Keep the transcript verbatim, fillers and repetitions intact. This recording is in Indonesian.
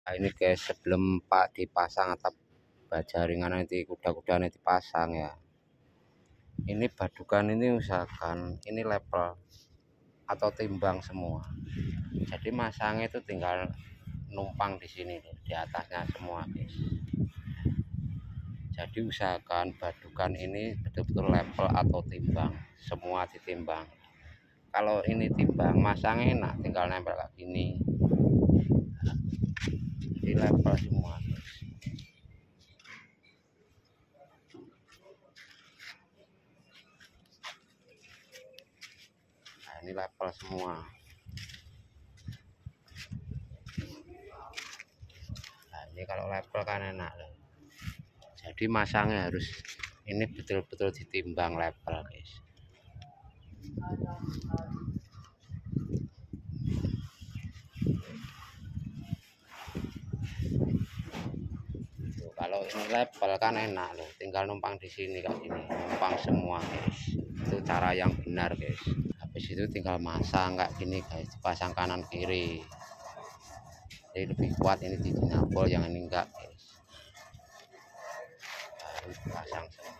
Nah, ini guys, sebelum Pak dipasang atap baja ringan nanti kuda-kuda nanti dipasang ya. Ini badukan ini usahakan ini level atau timbang semua. Jadi masangnya itu tinggal numpang di sini di atasnya semua guys. Jadi usahakan badukan ini betul-betul level atau timbang, semua ditimbang. Kalau ini timbang masangnya enak, tinggal nempel kayak gini. Jadi level semua guys. Nah, ini level semua. Nah, ini kalau level kan enak loh. Jadi masangnya harus ini betul-betul ditimbang level guys. Tuh, kalau ini level kan enak loh, tinggal numpang di sini kayak gini, numpang semua guys. Itu cara yang benar guys. Habis itu tinggal masang kayak gini guys, dipasang kanan kiri. Jadi lebih kuat ini di jambol, yang ini enggak guys. Nah, ini dipasang semua.